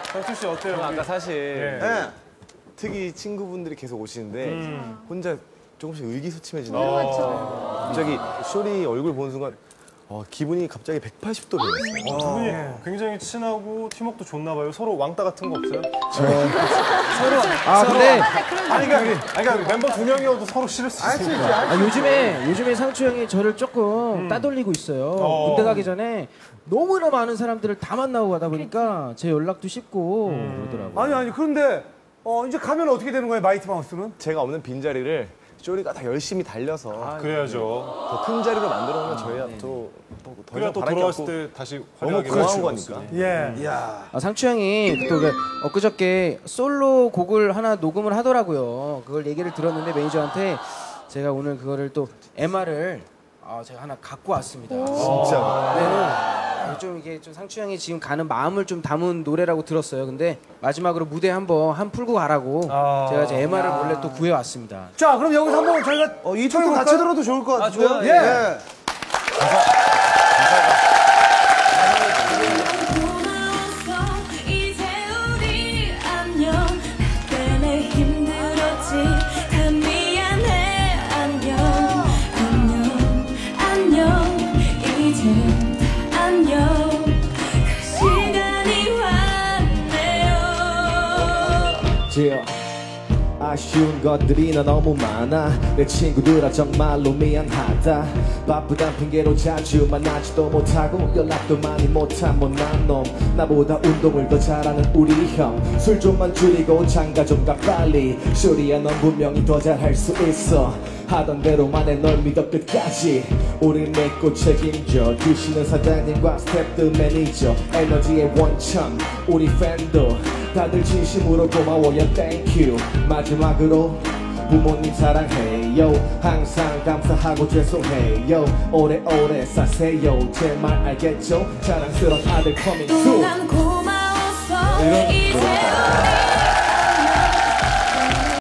상추 씨 어때요? 아까 사실 네. 특히 친구분들이 계속 오시는데 혼자 조금씩 의기소침해지는 그렇죠. 거예요. 갑자기 쇼리 얼굴 보는 순간 기분이 갑자기 180도 변했어요. 두 분이 굉장히 친하고 팀워크도 좋나 봐요. 서로 왕따 같은 거 없어요? 근데 아니 그러니까 멤버 2명이어도 서로 싫을 수 있으니까. 요즘에 상추 형이 저를 조금 따돌리고 있어요. 군대 가기 전에 너무나 많은 사람들을 다 만나고 가다 보니까 제 연락도 쉽고 그러더라고요. 아니 그런데 이제 가면 어떻게 되는 거예요, 마이티 마우스는? 제가 없는 빈자리를 쇼리가 다 열심히 달려서 그래야죠. 더 큰 자리로 만들어 놓으면 저희가 또 더 그래야 이상 또 바랄 게 돌아왔을 없고 때 다시 너무 활약하기 고마운 거니까. 예. 상추 형이 또 엊그저께 솔로 곡을 하나 녹음을 하더라고요. 그걸 얘기를 들었는데 매니저한테 제가 오늘 그거를 또 MR을 제가 하나 갖고 왔습니다. 진짜. 네, 좀 이게 좀 상추 형이 지금 가는 마음을 좀 담은 노래라고 들었어요. 근데 마지막으로 무대 한번 풀고 가라고 제가 제 MR을 몰래 또 구해 왔습니다. 자, 그럼 여기서 한번 저희가 이 춤도 같이 들어도 좋을 것 같아요. 좋아요. 예. 이제 우리 안녕. 나 때문에 힘들었지. 다 미안해. 안녕. 이제 안녕. 그 시간이 왔네요. 아쉬운 것들이 나 너무 많아. 내 친구들아 정말로 미안하다. 바쁘단 핑계로 자주 만나지도 못하고 연락도 많이 못한 못난 놈. 나보다 운동을 더 잘하는 우리 형. 술 좀만 줄이고 장가 좀 가 빨리. 쇼리야 넌 분명히 더 잘할 수 있어. 하던 대로만 해 널 믿어 끝까지. 우릴 믿고 책임져 주시는 사장님과 스태프들 매니저 에너지의 원천 우리 팬도 다들 진심으로 고마워요 땡큐. 마지막으로 부모님 사랑해요. 항상 감사하고 죄송해요. 오래오래 사세요. 제 말 알겠죠? 자랑스러운 아들 coming soon. 또 난 고마웠어. 이제